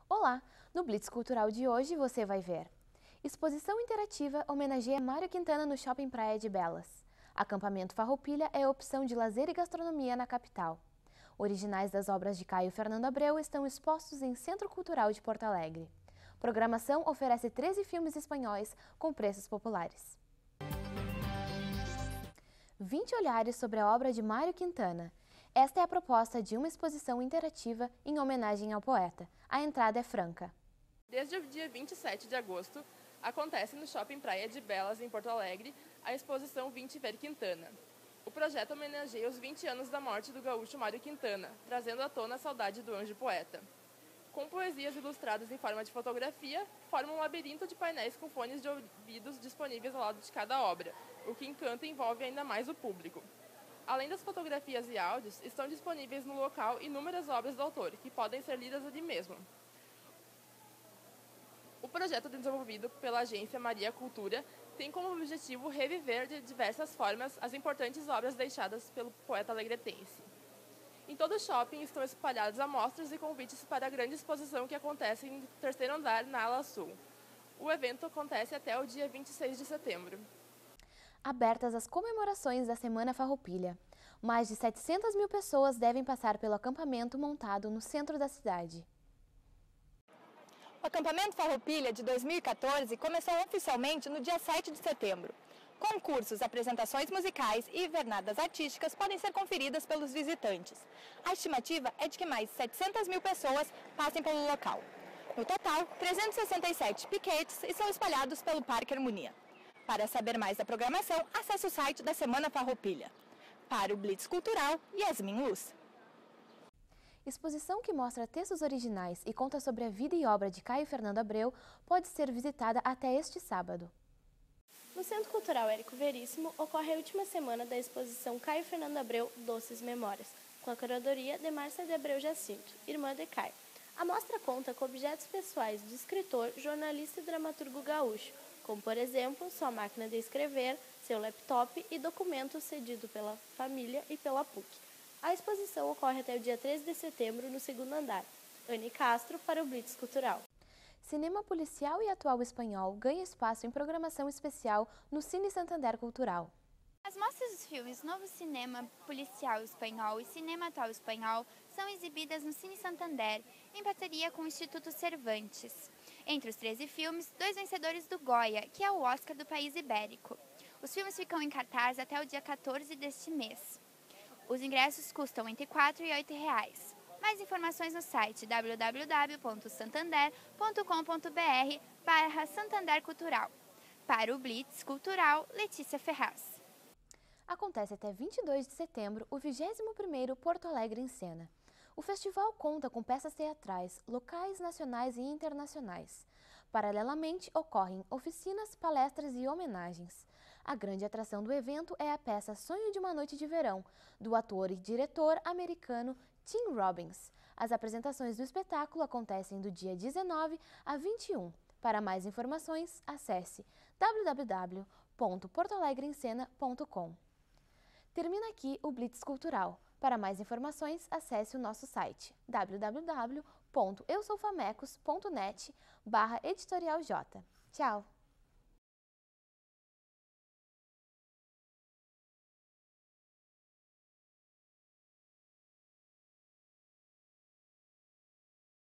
Olá! No Blitz Cultural de hoje você vai ver: exposição interativa homenageia Mário Quintana no Shopping Praia de Belas. Acampamento Farroupilha é opção de lazer e gastronomia na capital. Originais das obras de Caio Fernando Abreu estão expostos em Centro Cultural de Porto Alegre. Programação oferece 13 filmes espanhóis com preços populares. 20 olhares sobre a obra de Mário Quintana. Esta é a proposta de uma exposição interativa em homenagem ao poeta. A entrada é franca. Desde o dia 27 de agosto, acontece no Shopping Praia de Belas, em Porto Alegre, a exposição 20 Ver Quintana. O projeto homenageia os 20 anos da morte do gaúcho Mário Quintana, trazendo à tona a saudade do anjo poeta. Com poesias ilustradas em forma de fotografia, forma um labirinto de painéis com fones de ouvidos disponíveis ao lado de cada obra, o que encanta e envolve ainda mais o público. Além das fotografias e áudios, estão disponíveis no local inúmeras obras do autor, que podem ser lidas ali mesmo. O projeto desenvolvido pela agência Maria Cultura tem como objetivo reviver de diversas formas as importantes obras deixadas pelo poeta alegretense. Em todo o shopping estão espalhadas amostras e convites para a grande exposição que acontece no terceiro andar, na ala sul. O evento acontece até o dia 26 de setembro. Abertas as comemorações da Semana Farroupilha. Mais de 700 mil pessoas devem passar pelo acampamento montado no centro da cidade. O acampamento Farroupilha de 2014 começou oficialmente no dia 7 de setembro. Concursos, apresentações musicais e vernadas artísticas podem ser conferidas pelos visitantes. A estimativa é de que mais de 700 mil pessoas passem pelo local. No total, 367 piquetes estão espalhados pelo Parque Harmonia. Para saber mais da programação, acesse o site da Semana Farroupilha. Para o Blitz Cultural, Yasmin Luz. Exposição que mostra textos originais e conta sobre a vida e obra de Caio Fernando Abreu pode ser visitada até este sábado. No Centro Cultural Érico Veríssimo ocorre a última semana da exposição Caio Fernando Abreu Doces Memórias, com a curadoria de Márcia de Abreu Jacinto, irmã de Caio. A mostra conta com objetos pessoais do escritor, jornalista e dramaturgo gaúcho, como, por exemplo, sua máquina de escrever, seu laptop e documentos cedidos pela família e pela PUC. A exposição ocorre até o dia 13 de setembro no segundo andar. Anne Castro para o Blitz Cultural. Cinema policial e atual espanhol ganha espaço em programação especial no Cine Santander Cultural. As mostras dos filmes Novo Cinema Policial Espanhol e Cinema Atual Espanhol são exibidas no Cine Santander, em parceria com o Instituto Cervantes. Entre os 13 filmes, 2 vencedores do Goya, que é o Oscar do país ibérico. Os filmes ficam em cartaz até o dia 14 deste mês. Os ingressos custam entre R$ 4 e R$ 8. Mais informações no site www.santander.com.br/Santander Cultural. Para o Blitz Cultural, Letícia Ferraz. Acontece até 22 de setembro o 21º Porto Alegre em Cena. O festival conta com peças teatrais locais, nacionais e internacionais. Paralelamente, ocorrem oficinas, palestras e homenagens. A grande atração do evento é a peça Sonho de uma Noite de Verão, do ator e diretor americano Tim Robbins. As apresentações do espetáculo acontecem do dia 19 a 21. Para mais informações, acesse www.portoalegreemcena.com. Termina aqui o Blitz Cultural. Para mais informações, acesse o nosso site www.eusoufamecos.net/editorialjota. Tchau!